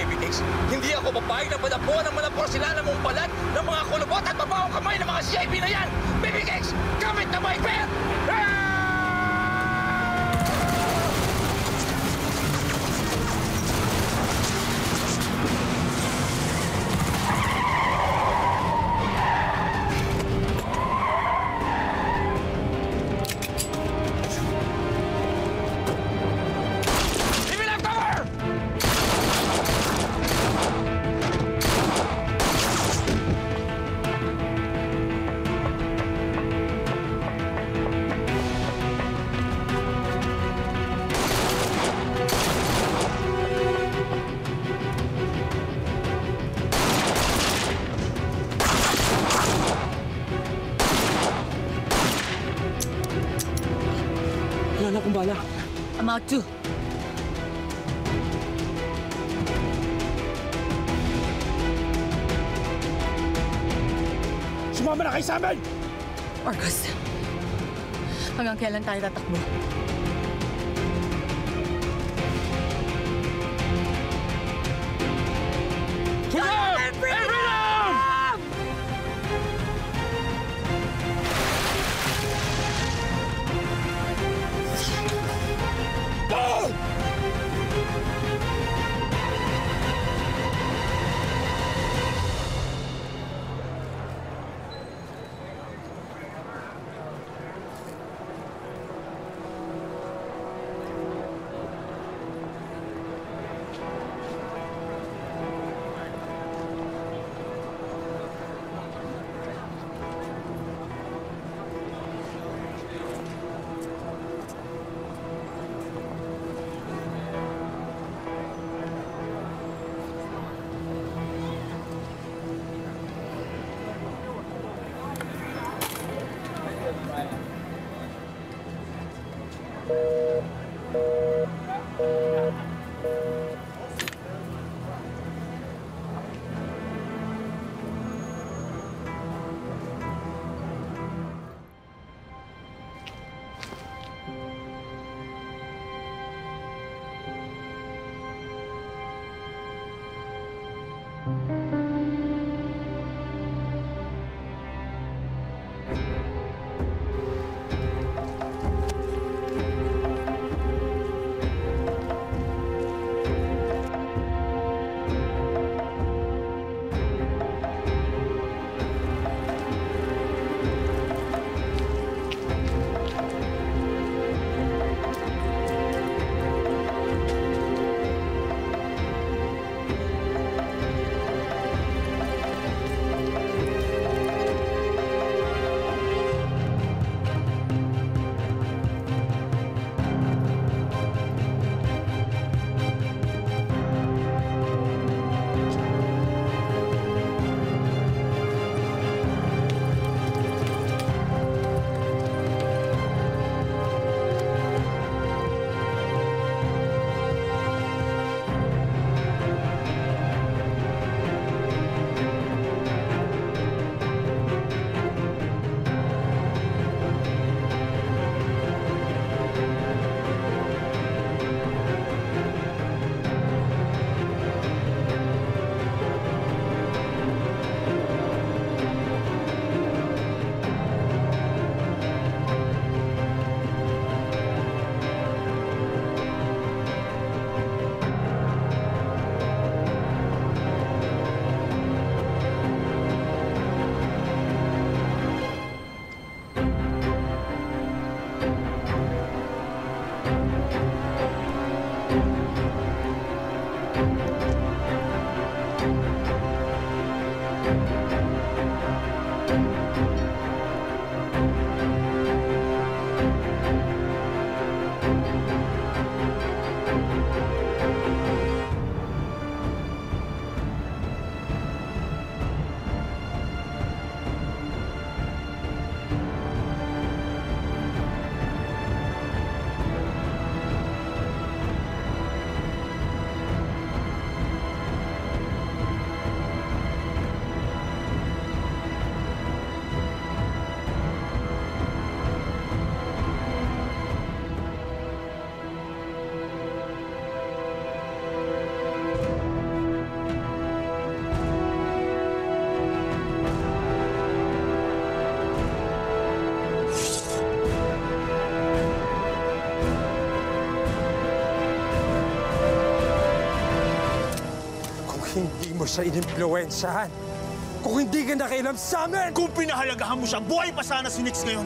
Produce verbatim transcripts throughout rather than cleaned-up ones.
Baby Cakes. Hindi ako papayag na madapuan ng malapor sila ng mong balat ng mga kulubot at mabawang kamay ng mga C I B na yan! Baby Cakes! Gamit na may pet! Ah! Wala na akong bala. I'm out too. Sumama na kayo sa amin! Argus, hanggang kailan tayo tatakbo? Freedom! Freedom! Go! mo siya inimpluwensyahan. Kung hindi ka nakialam sa amin! Kung pinahalagahan mo siya, buhay pa sana si Nix ngayon.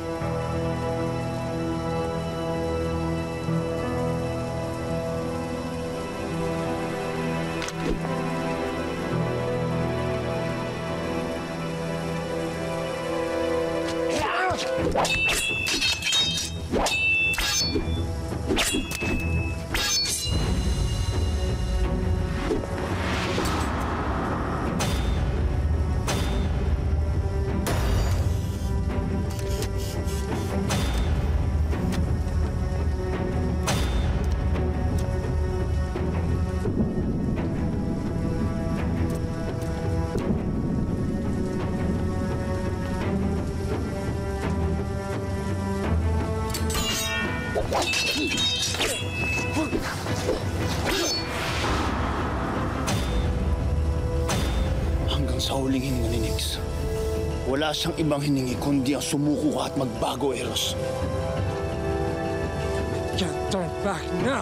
Hanggang sa huling hininga ni Nix, wala siyang ibang hiningi kundi ang sumuko ka at magbago, Eros. Can't turn back now!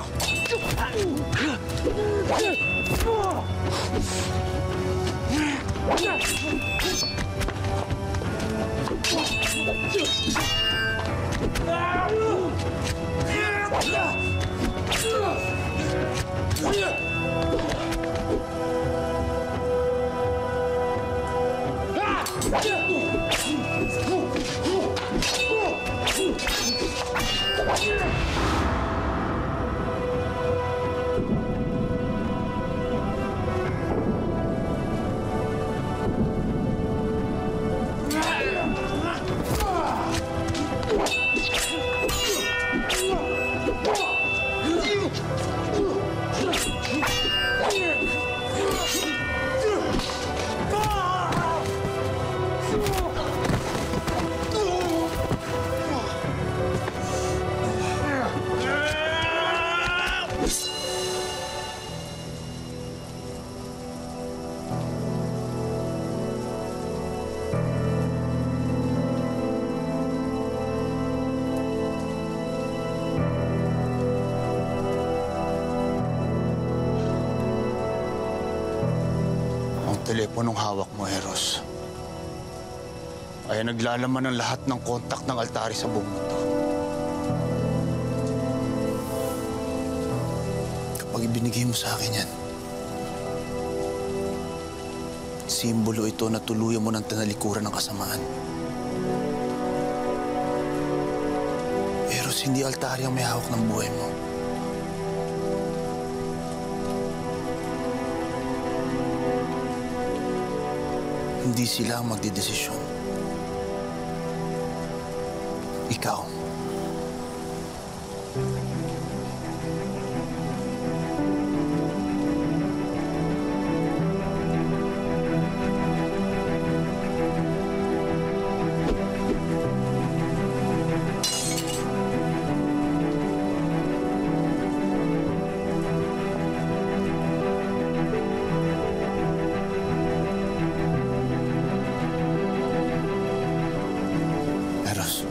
Teleponong hawak mo, Eros, ay naglalaman ng lahat ng kontak ng altari sa buong mundo. Kapag ibinigay mo sa akin yan, simbolo ito na tuluyan mo ng tinalikuran ng kasamaan. Eros, hindi altari ang may hawak ng buhay mo. Hindi sila ang magdidesisyon. Ikaw. Eros.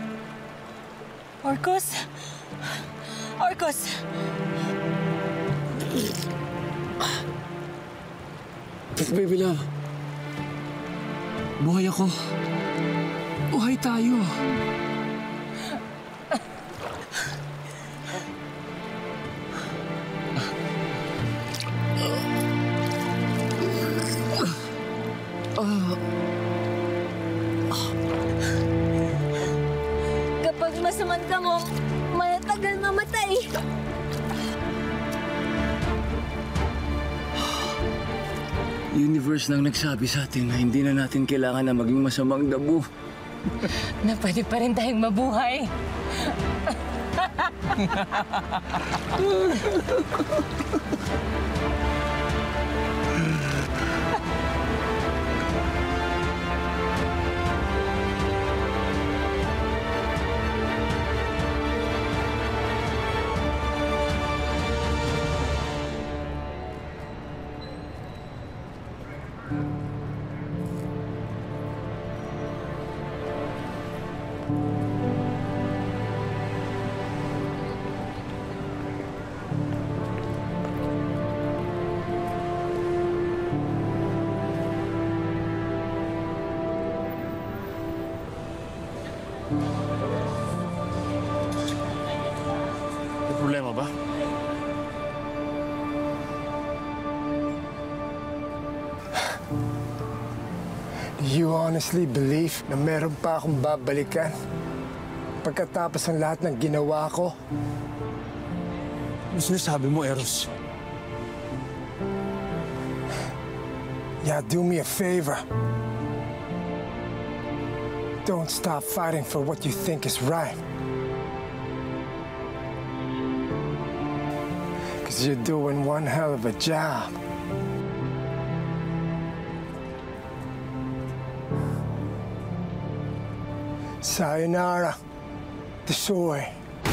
Orcus? Orcus! Baby love. Buhay ako. Buhay tayo. Kapag masamang ka mo, matagal mamatay. Universe nang nagsabi sa atin na hindi na natin kailangan na maging masamang dabo. Na pwede pa rin tayong mabuhay. May problema ba? Do you honestly believe na meron pa akong babalikan pagkatapos ng lahat ng ginawa ko? Ano sinasabi mo, Eros? Yeah, do me a favor. Don't stop fighting for what you think is right. Because you're doing one hell of a job. Sayonara, Tesoro.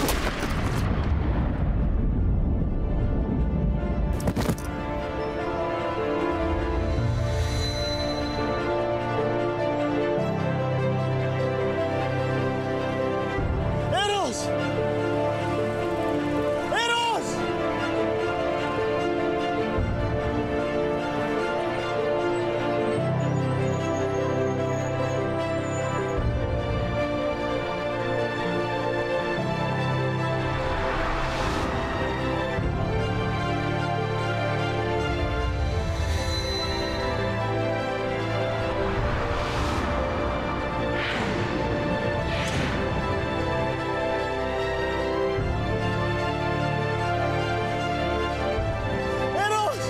Eros! Eros! Eros!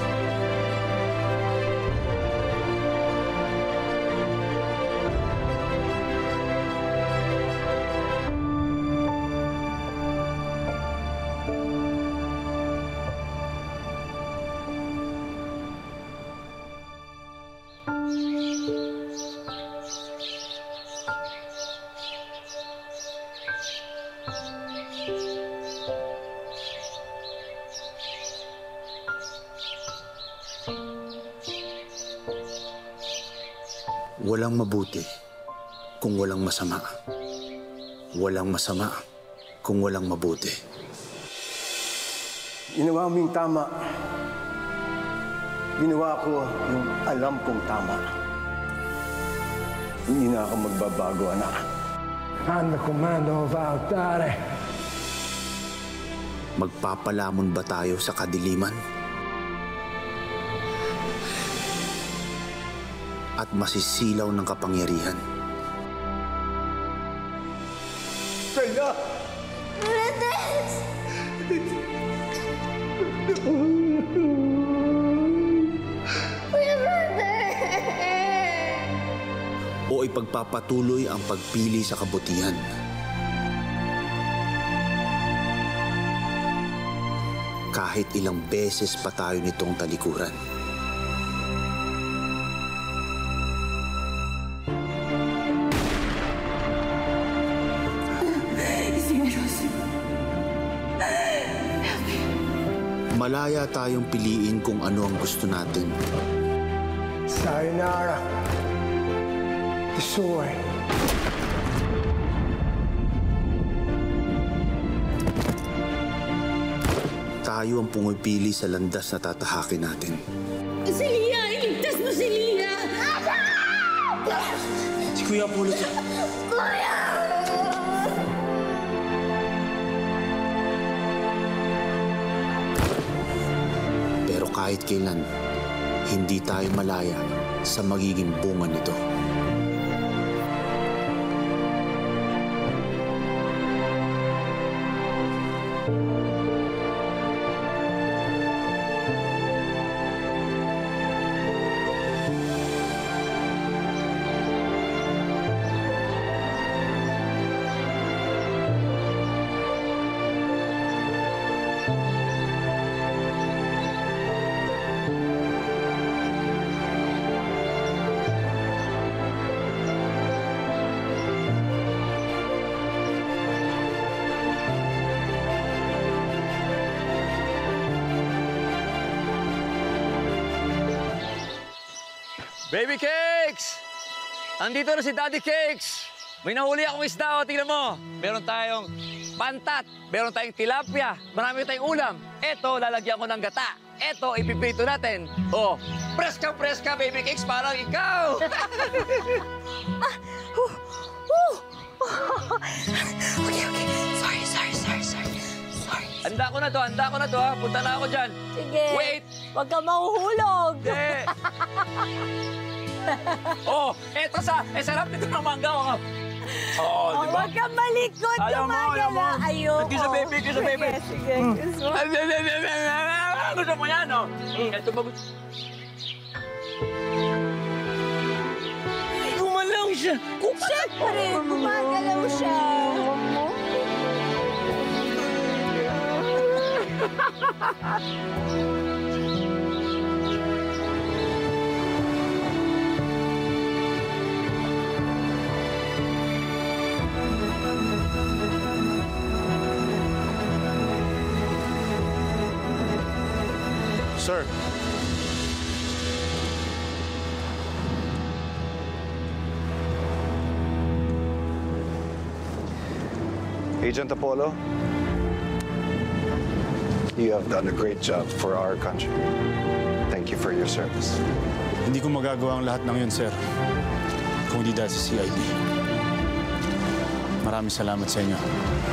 Walang mabuti kung walang masama. Walang masama kung walang mabuti. Ginawa mo yung tama. Ginawa ko yung alam kong tama. Hindi na ako magbabago, anak. I'm the commando of Altare. Magpapalamon ba tayo sa kadiliman? At masisilaw ng kapangyarihan? Kaya! Reyes! Kuya brother! O ipagpapatuloy ang pagpili sa kabutihan? Kahit ilang beses pa tayo nitong talikuran. Malaya tayong piliin kung ano ang gusto natin. Sayonara, Tesoro. tayo ang pumipili sa landas na tatahakin natin. Si Lia! Iligtas mo si Lia! Si Kuya Apollo to. Kuya! Pero kahit kailan, hindi tayo malaya sa magiging bunga nito. Baby Cakes! Andito na si Daddy Cakes! May nahuli akong isda, o. Tingnan mo. Meron tayong pantat, meron tayong tilapia, marami tayong ulam. Eto, lalagyan ko ng gata. Eto, ipiprito natin. O, preska-preska, Baby Cakes, parang ikaw! Ah, huh, huh. Okay, okay. Sorry, sorry, sorry, sorry. Sorry. Handa ko na to, handa ko na to, ha. Punta na ako dyan. Sige. Wait! Huwag ka mahuhulog. Eh! Oh, eto sa, eh sarap nito ng mangga. Oh, oh di ba? Huwag ka malikot. Ayaw mo, ayaw mo. Ayoko. Kiss a baby, kiss a baby. Sige, sige. Kiss mo. Gusto mo yan, oh? Ito ba gusto? Gumalaw siya. Siyempre, gumagalaw siya. Sir. Agent Apollo, you have done a great job for our country. Thank you for your service. Hindi ko magagawa ang lahat ng yun, sir. Kung hindi dahil sa C I D. Maraming salamat sa inyo.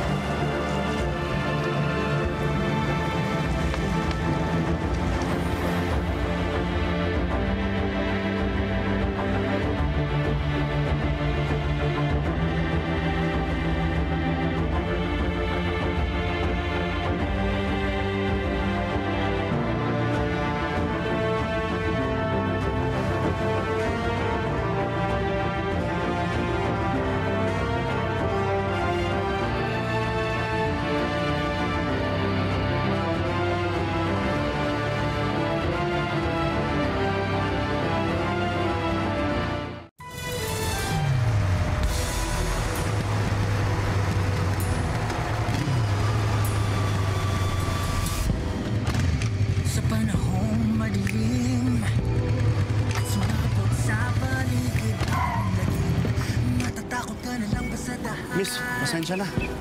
Miss, pasensya na.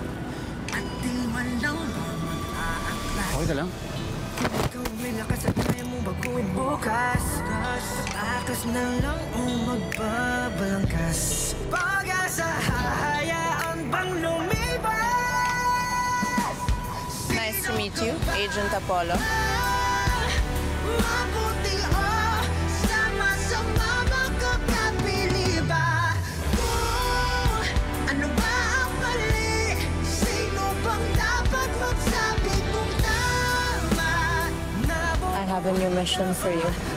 Okay ka lang? Ikaw may lakas at kaya mong baguhin bukas. Takas na lang o magbabalangkas. Pag-asa, hahayaan bang lumipas? Nice to meet you, Agent Apollo. Mabuti o sama-sama magkakapili ba? Kung ano ba ang mali? Sino bang dapat magsabi kung tama? I have a new mission for you.